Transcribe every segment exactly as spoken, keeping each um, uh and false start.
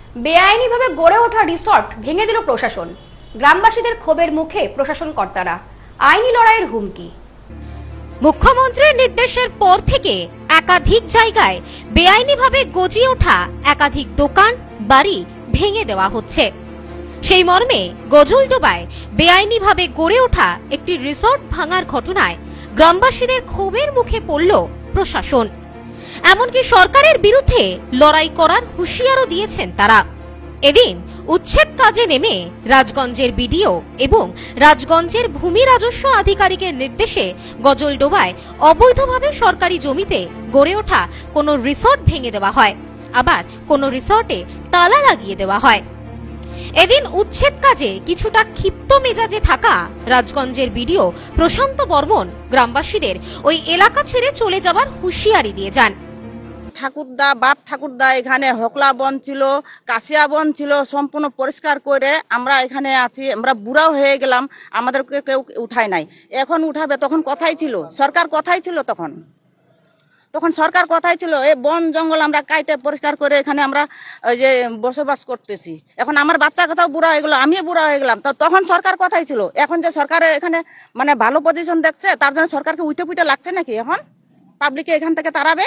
বেআইনিভাবে গড়ে ওঠা রিসর্ট ভেঙে দিল প্রশাসন। গ্রামবাসীদের ক্ষোভের মুখে প্রশাসন কর্তারা, আইনি লড়াইয়ের হুমকি। মুখ্যমন্ত্রীর নির্দেশের পর থেকে একাধিক জায়গায় বেআইনিভাবে গজিয়ে ওঠা একাধিক দোকান বাড়ি ভেঙে দেওয়া হচ্ছে। সেই মর্মে গজলডোবায় বেআইনিভাবে গড়ে ওঠা একটি রিসর্ট ভাঙার ঘটনায় গ্রামবাসীদের ক্ষোভের মুখে পড়ল প্রশাসন। এমনকি সরকারের বিরুদ্ধে লড়াই করার হুঁশিয়ারও দিয়েছেন তারা। এদিন উচ্ছেদ কাজে নেমে রাজগঞ্জের বিডিও এবং রাজগঞ্জের ভূমি রাজস্ব আধিকারিকের নির্দেশে গজলডোবায় অবৈধভাবে সরকারি জমিতে গড়ে ওঠা কোনো রিসর্ট ভেঙে দেওয়া হয়, আবার কোনো রিসর্টে তালা লাগিয়ে দেওয়া হয়। এদিন উচ্ছেদ কাজে কিছুটা ক্ষিপ্ত মেজাজে থাকা রাজগঞ্জের বিডিও প্রশান্ত বর্মন গ্রামবাসীদের ওই এলাকা ছেড়ে চলে যাবার হুঁশিয়ারি দিয়ে যান। ঠাকুরদা বাপ ঠাকুরদা এখানে হকলা বন ছিল, কাশিয়া বন ছিল, সম্পূর্ণ পরিষ্কার করে আমরা এখানে আছি। আমরা বুড়াও হয়ে গেলাম, আমাদেরকে কেউ উঠায় নাই। এখন উঠাবে, তখন কথাই ছিল, সরকার কথাই ছিল, তখন তখন সরকার কথাই ছিল এই বন জঙ্গল আমরা কাইটে পরিষ্কার করে এখানে আমরা ওই যে বসবাস করতেছি। এখন আমার বাচ্চা কথাও বুড়া হয়ে গেল, আমিও বুড়া হয়ে গেলাম, তো তখন সরকার কথাই ছিল। এখন যে সরকার এখানে মানে ভালো পজিশন দেখছে, তার জন্য সরকারকে উইটে পুইটে লাগছে নাকি এখন পাবলিককে এখান থেকে তাড়াবে?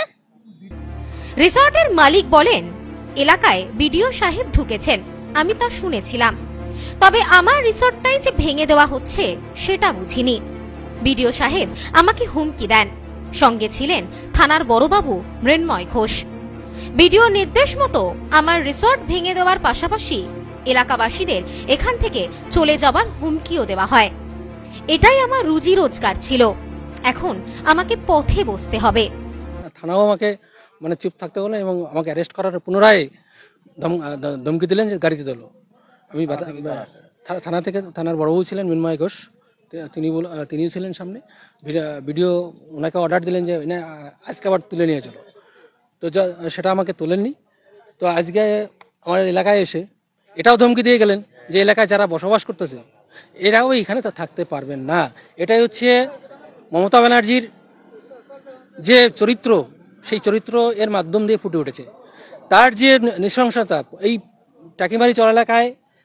রিসর্টের মালিক বলেন, এলাকায় বিডিও সাহেব ঢুকেছেন, আমি তা শুনেছিলাম, তবে আমার রিসর্টটাই যে ভেঙে দেওয়া হচ্ছে সেটা বুঝিনি। বিডিও সাহেব আমাকে হুমকি দেন। সঙ্গে ছিলেন থানার বড়বাবু মৃন্ময় ঘোষ। বিডিও নির্দেশ মতো আমার রিসর্ট ভেঙে দেওয়ার পাশাপাশি এলাকাবাসীদের এখান থেকে চলে যাবার হুমকিও দেওয়া হয়। এটাই আমার রুজি রোজগার ছিল, এখন আমাকে পথে বসতে হবে। থানাও আমাকে মানে চুপ থাকতে বলে এবং আমাকে অ্যারেস্ট করার পুনরায় ধমকি দিলেন যে গাড়িতে তোলো। আমি থানা থেকে থানার বড়বাবু ছিলেন মৃন্ময় ঘোষ, তিনি তিনিও ছিলেন সামনে। ভিডিও ওনাকে অর্ডার দিলেন যে না আজকে আবার তুলে নিয়ে চলো, তো সেটা আমাকে তোলেননি। তো আজকে আমার এলাকায় এসে এটাও ধমকি দিয়ে গেলেন যে এলাকায় যারা বসবাস করতেছে এরাও এখানে থাকতে পারবেন না। এটাই হচ্ছে মমতা ব্যানার্জির যে চরিত্র, সেই চরিত্র এর মাধ্যম দিয়ে ফুটে উঠেছে। তার যে নৃশংসতা, এই টাকিমারি চর এলাকায়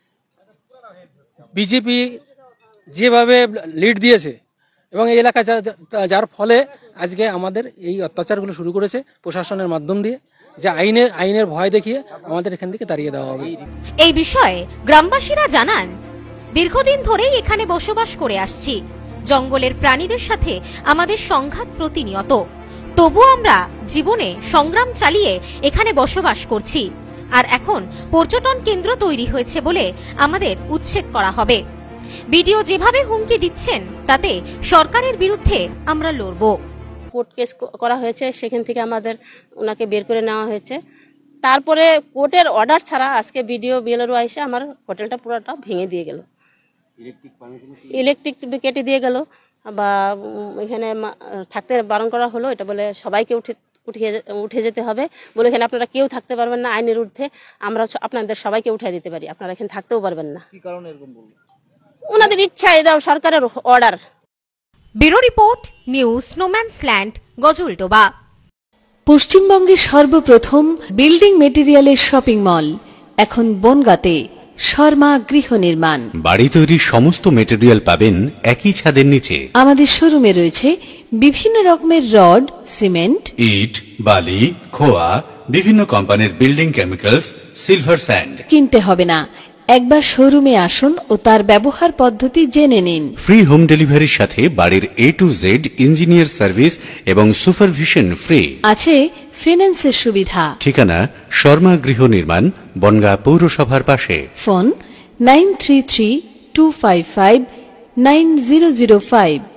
বিজেপি যেভাবে লিড দিয়েছে এবং এই এলাকায় যার ফলে আজকে আমাদের এই অত্যাচারগুলো শুরু করেছে প্রশাসনের মাধ্যম দিয়ে, যে আইনের আইনের ভয় দেখিয়ে আমাদের এখান থেকে তাড়িয়ে দেওয়া হবে। এই বিষয়ে গ্রামবাসীরা জানান, দীর্ঘদিন ধরেই এখানে বসবাস করে আসছি। জঙ্গলের প্রাণীদের সাথে আমাদের সংঘাত প্রতিনিয়ত, তবু আমরা জীবনে সংগ্রাম চালিয়ে এখানে বসবাস করছি। আর এখন পর্যটন কেন্দ্র তৈরি হয়েছে বলে আমাদের উচ্ছেদ করা হবে। বিডিও যেভাবে হুমকি দিচ্ছেন তাতে সরকারের বিরুদ্ধে আমরা লড়ব। কোর্ট কেস করা হয়েছে, সেখান থেকে আমাদের ওনাকে বের করে নেওয়া হয়েছে। তারপরে কোর্টের অর্ডার ছাড়া আজকে বিডিও বিএলআরও এসে আমার হোটেলটা পুরোটা ভেঙে দিয়ে গেল, ইলেকট্রিক কেটে দিয়ে গেল, বা এখানে থাকতে বারণ করা হলো। এটা বলে সবাইকে উঠে উঠিয়ে উঠে যেতে হবে, বলে এখানে আপনারা কেউ থাকতে পারবেন না, আইনের ঊর্ধ্বে আমরা আপনাদের সবাইকে উঠিয়ে দিতে পারি, আপনারা এখানে থাকতেও পারবেন না। কি কারণে এরকম বলবো? ওনাদের ইচ্ছা, এটা সরকারের order. Bureau report, news no man's land, Gajoldoba. পশ্চিমবঙ্গের সর্বপ্রথম বিল্ডিং মেটেরিয়ালের শপিং মল এখন বনগাঁতে। শর্মা গৃহ নির্মাণ, বাড়ি তৈরির সমস্ত মেটেরিয়াল পাবেন একই ছাদের নিচে। আমাদের শোরুমে রয়েছে বিভিন্ন রকমের রড, সিমেন্ট, ইট, বালি, খোয়া, বিভিন্ন কোম্পানির বিল্ডিং কেমিক্যালস, সিলভার স্যান্ড। কিনতে হবে না, একবার শোরুমে আসুন ও তার ব্যবহার পদ্ধতি জেনে নিন। ফ্রি হোম ডেলিভারির সাথে বাড়ির A to Z engineer service এবং সুপারভিশন ফ্রি। আছে ফিন্যান্সের সুবিধা। ঠিকানা শর্মা গৃহ নির্মাণ, বনগাঁ পৌরসভার পাশে। Phone nine three three two five five nine zero zero five.